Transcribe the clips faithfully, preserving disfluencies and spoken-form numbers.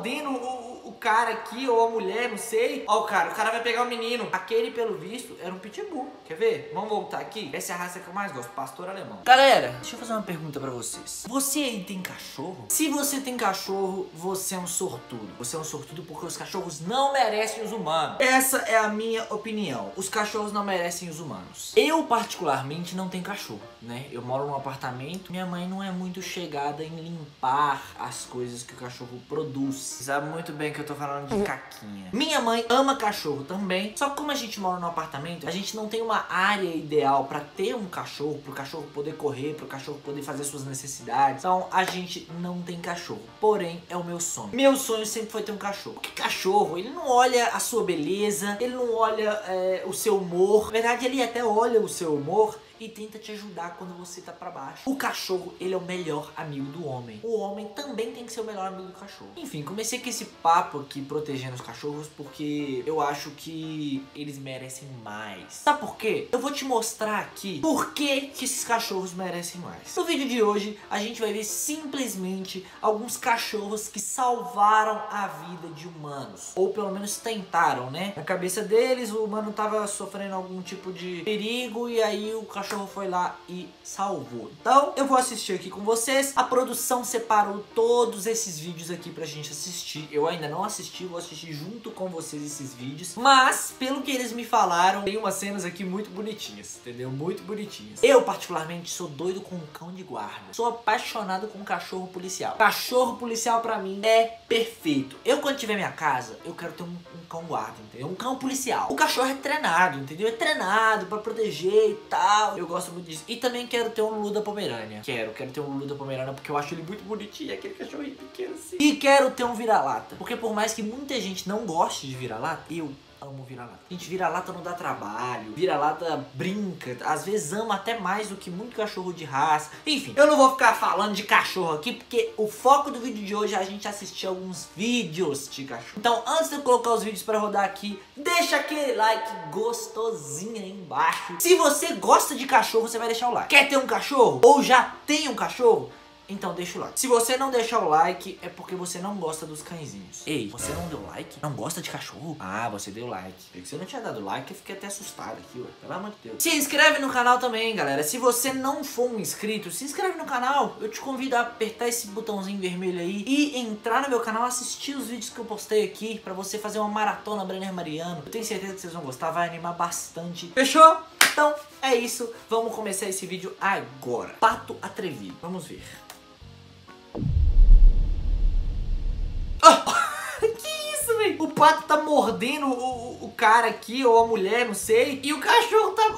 mordendo o, o cara aqui, ou a mulher, não sei. Ó o cara, o cara vai pegar o menino. Aquele, pelo visto, era um pitbull. Quer ver? Vamos voltar aqui. Essa é a raça que eu mais gosto, pastor alemão. Galera, deixa eu fazer uma pergunta pra vocês. Você aí tem cachorro? Se você tem cachorro, você é um sortudo. Você é um sortudo porque os cachorros não merecem os humanos. Essa é a minha opinião. Os cachorros não merecem os humanos. Eu, particularmente, não tenho cachorro, né? Eu moro num apartamento. Minha mãe não é muito chegada em limpar as coisas que o cachorro produz. Sabe muito bem que eu tô falando de caquinha. Minha mãe ama cachorro também. Só que como a gente mora num apartamento, a gente não tem uma área ideal pra ter um cachorro, pro cachorro poder correr, pro cachorro poder fazer suas necessidades. Então a gente não tem cachorro. Porém, é o meu sonho. Meu sonho sempre foi ter um cachorro. Porque cachorro, ele não olha a sua beleza, ele não olha é, o seu humor. Na verdade, ele até olha o seu humor e tenta te ajudar quando você tá pra baixo. O cachorro, ele é o melhor amigo do homem. O homem também tem que ser o melhor amigo do cachorro. Enfim, comecei com esse papo aqui protegendo os cachorros porque eu acho que eles merecem mais. Sabe por quê? Eu vou te mostrar aqui por que que esses cachorros merecem mais. No vídeo de hoje, a gente vai ver simplesmente alguns cachorros que salvaram a vida de humanos. Ou pelo menos tentaram, né? Na cabeça deles, o humano tava sofrendo algum tipo de perigo e aí o cachorro O cachorro foi lá e salvou. Então eu vou assistir aqui com vocês. A produção separou todos esses vídeos aqui pra gente assistir. Eu ainda não assisti, vou assistir junto com vocês esses vídeos. Mas pelo que eles me falaram, tem umas cenas aqui muito bonitinhas, entendeu? Muito bonitinhas. Eu particularmente sou doido com um cão de guarda. Sou apaixonado com um cachorro policial. Cachorro policial pra mim é perfeito. Eu quando tiver minha casa, eu quero ter um, um cão guarda, entendeu? Um cão policial. O cachorro é treinado, entendeu? É treinado pra proteger e tal. Eu gosto muito disso. E também quero ter um Lulu da Pomerânia. Quero, quero ter um Lulu da Pomerânia porque eu acho ele muito bonitinho, aquele cachorrinho pequeno assim. E quero ter um vira-lata. Porque por mais que muita gente não goste de vira-lata, eu amo vira-lata. Gente, vira-lata não dá trabalho. Vira-lata brinca. Às vezes ama até mais do que muito cachorro de raça. Enfim, eu não vou ficar falando de cachorro aqui porque o foco do vídeo de hoje é a gente assistir alguns vídeos de cachorro. Então, antes de eu colocar os vídeos pra rodar aqui, deixa aquele like gostosinho aí embaixo. Se você gosta de cachorro, você vai deixar o like. Quer ter um cachorro? Ou já tem um cachorro? Então deixa o like. Se você não deixar o like, é porque você não gosta dos cãezinhos. Ei, você não deu like? Não gosta de cachorro? Ah, você deu like. Se você não tinha dado like, eu fiquei até assustado aqui, ué. Pelo amor de Deus. Se inscreve no canal também, galera. Se você não for um inscrito, se inscreve no canal. Eu te convido a apertar esse botãozinho vermelho aí e entrar no meu canal, assistir os vídeos que eu postei aqui, pra você fazer uma maratona Brenner Mariano. Eu tenho certeza que vocês vão gostar, vai animar bastante. Fechou? Então, é isso. Vamos começar esse vídeo agora. Pato atrevido. Vamos ver. O pato tá mordendo o, o cara aqui, ou a mulher, não sei. E o cachorro tá...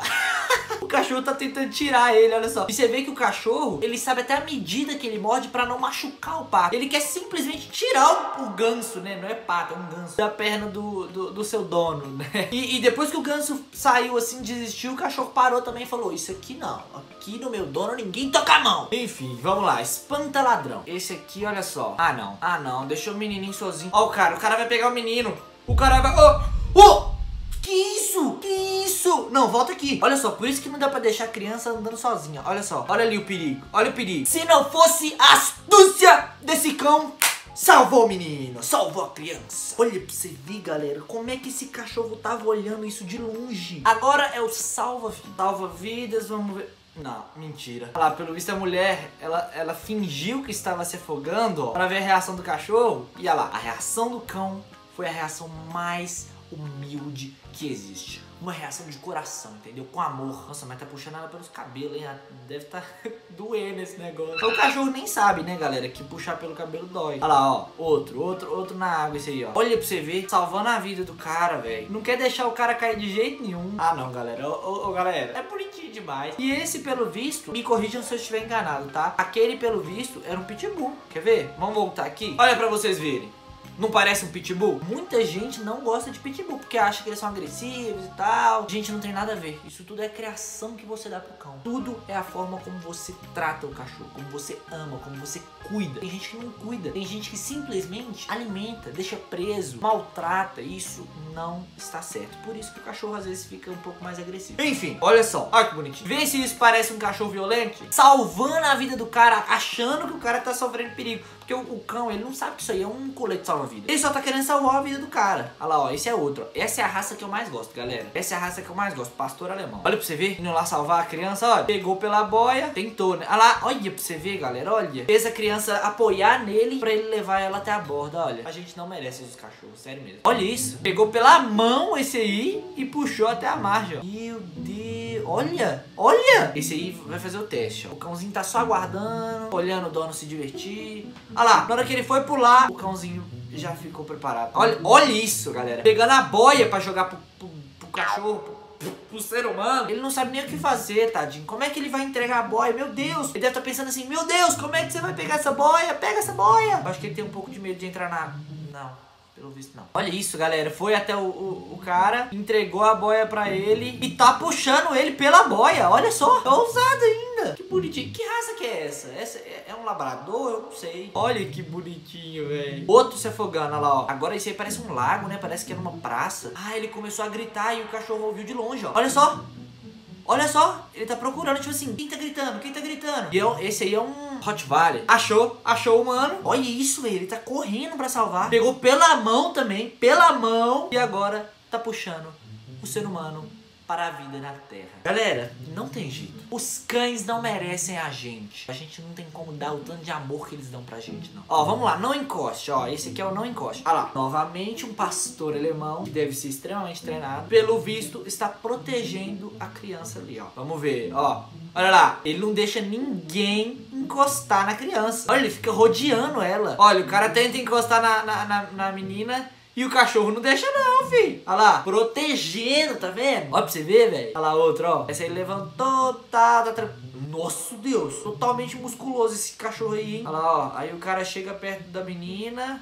o cachorro tá tentando tirar ele, olha só. E você vê que o cachorro, ele sabe até a medida que ele morde pra não machucar o pato. Ele quer simplesmente tirar o, o ganso, né? Não é pato, é um ganso. Da perna do, do, do seu dono, né? E, e depois que o ganso saiu assim, desistiu, o cachorro parou também e falou: isso aqui não. Aqui no meu dono ninguém toca a mão. Enfim, vamos lá. Espanta ladrão. Esse aqui, olha só. Ah, não. Ah, não. Deixou o menininho sozinho. Ó o cara. O cara vai pegar o menino. O cara vai... Ô! Oh, oh! Que isso? Que isso? Não, volta aqui. Olha só, por isso que não dá pra deixar a criança andando sozinha. Olha só, olha ali o perigo. Olha o perigo. Se não fosse a astúcia desse cão, salvou o menino, salvou a criança. Olha pra você ver, galera, como é que esse cachorro tava olhando isso de longe. Agora é o salva-vidas. Salva-vidas, vamos ver. Não, mentira. Olha lá, pelo visto a mulher, ela, ela fingiu que estava se afogando, ó, pra ver a reação do cachorro. E olha lá, a reação do cão foi a reação mais humilde que existe. Uma reação de coração, entendeu? Com amor. Nossa, mas tá puxando ela pelos cabelos, hein? Deve tá doendo esse negócio. O cachorro nem sabe, né, galera, que puxar pelo cabelo dói. Olha lá, ó. Outro, outro, outro na água esse aí, ó. Olha pra você ver. Salvando a vida do cara, velho. Não quer deixar o cara cair de jeito nenhum. Ah, não, galera. Ô, ô, ô, galera. É bonitinho demais. E esse, pelo visto, me corrijam se eu estiver enganado, tá? Aquele, pelo visto, era um pitbull. Quer ver? Vamos voltar aqui? Olha pra vocês verem. Não parece um pitbull? Muita gente não gosta de pitbull porque acha que eles são agressivos e tal. Gente, não tem nada a ver. Isso tudo é criação que você dá pro cão. Tudo é a forma como você trata o cachorro, como você ama, como você cuida. Tem gente que não cuida. Tem gente que simplesmente alimenta, deixa preso, maltrata. Isso não está certo. Por isso que o cachorro às vezes fica um pouco mais agressivo. Enfim, olha só. Olha que bonitinho. Vê se isso parece um cachorro violento. Salvando a vida do cara, achando que o cara tá sofrendo perigo. Porque o, o cão, ele não sabe que isso aí é um colete salva-vida. Ele só tá querendo salvar a vida do cara. Olha lá, ó, esse é outro. Ó. Essa é a raça que eu mais gosto, galera. Essa é a raça que eu mais gosto, pastor alemão. Olha pra você ver, indo lá salvar a criança, olha. Pegou pela boia, tentou, né? Olha lá, olha pra você ver, galera, olha. Fez a criança apoiar nele pra ele levar ela até a borda, olha. A gente não merece esses cachorros, sério mesmo. Olha isso. Pegou pela mão esse aí e puxou até a margem, ó. Meu Deus, olha, olha. Esse aí vai fazer o teste, ó. O cãozinho tá só aguardando, olhando o dono se divertir. Olha lá, na hora que ele foi pular, o cãozinho já ficou preparado. Olha, olha isso, galera. Pegando a boia pra jogar pro, pro, pro cachorro, pro, pro ser humano. Ele não sabe nem o que fazer, tadinho. Como é que ele vai entregar a boia? Meu Deus. Ele deve estar pensando assim, meu Deus, como é que você vai pegar essa boia? Pega essa boia. Eu acho que ele tem um pouco de medo de entrar na... Não. Pelo visto não. Olha isso, galera. Foi até o, o, o cara, entregou a boia pra ele e tá puxando ele pela boia. Olha só. Tá ousado ainda. Que bonitinho. Que raça que é essa? Essa é, é um labrador? Eu não sei. Olha que bonitinho, velho. Outro se afogando, olha lá, ó. Agora esse aí parece um lago, né? Parece que é numa praça. Ah, ele começou a gritar e o cachorro ouviu de longe, ó. Olha só. Olha só, ele tá procurando, tipo assim, quem tá gritando? Quem tá gritando? E eu, esse aí é um Rottweiler. Achou, achou o mano. Olha isso, velho, ele tá correndo pra salvar. Pegou pela mão também, pela mão. E agora tá puxando o ser humano para a vida na terra. Galera, não tem jeito. Os cães não merecem a gente. A gente não tem como dar o tanto de amor que eles dão pra gente, não. Ó, vamos lá, não encoste, ó. Esse aqui é o não encoste. Olha lá, novamente um pastor alemão, que deve ser extremamente treinado. Pelo visto, está protegendo a criança ali, ó. Vamos ver, ó. Olha lá, ele não deixa ninguém encostar na criança. Olha, ele fica rodeando ela. Olha, o cara tenta encostar na, na, na, na menina... E o cachorro não deixa não, filho. Olha lá, protegendo, tá vendo? Olha pra você ver, velho. Olha lá outra, ó. Essa aí levantou, tá, tá, tá. Nossa, Deus. Totalmente musculoso esse cachorro aí, hein? Olha lá, ó. Aí o cara chega perto da menina.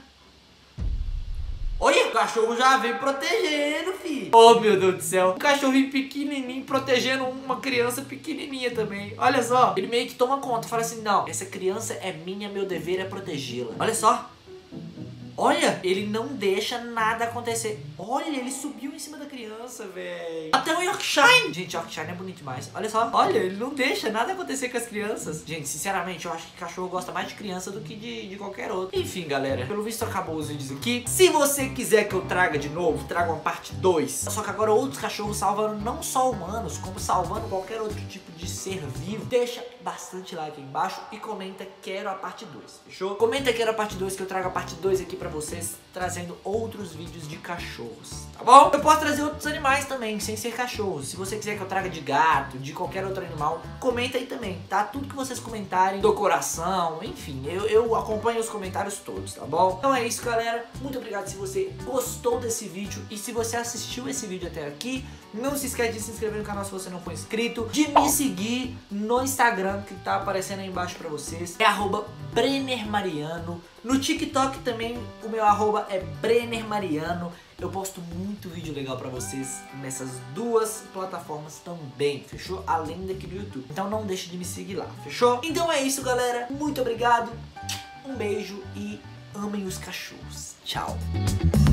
Olha, o cachorro já vem protegendo, filho. Oh, meu Deus do céu. Um cachorrinho pequenininho protegendo uma criança pequenininha também. Olha só. Ele meio que toma conta. Fala assim, não, essa criança é minha, meu dever é protegê-la. Olha só. Olha, ele não deixa nada acontecer. Olha, ele subiu em cima da criança, velho. Até o Yorkshire. Gente, Yorkshire é bonito demais. Olha só. Olha, ele não deixa nada acontecer com as crianças. Gente, sinceramente, eu acho que cachorro gosta mais de criança do que de, de qualquer outro. Enfim, galera, pelo visto acabou os vídeos aqui. Se você quiser que eu traga de novo, traga uma parte dois. Só que agora outros cachorros salvando não só humanos, como salvando qualquer outro tipo de ser vivo. Deixa bastante like aí embaixo e comenta quero a parte dois, fechou? Comenta quero a parte dois que eu trago a parte dois aqui pra vocês, trazendo outros vídeos de cachorros, tá bom? Eu posso trazer outros animais também, sem ser cachorros. Se você quiser que eu traga de gato, de qualquer outro animal, comenta aí também, tá? Tudo que vocês comentarem, do coração, enfim, eu, eu acompanho os comentários todos, tá bom? Então é isso, galera. Muito obrigado se você gostou desse vídeo e se você assistiu esse vídeo até aqui, não se esquece de se inscrever no canal se você não for inscrito, de me seguir no Instagram, que tá aparecendo aí embaixo pra vocês, é arroba Brenner Mariano. No TikTok também o meu arroba é Brenner Mariano. Eu posto muito vídeo legal pra vocês nessas duas plataformas também, fechou? Além daqui do YouTube. Então não deixe de me seguir lá, fechou? Então é isso, galera. Muito obrigado. Um beijo e amem os cachorros. Tchau.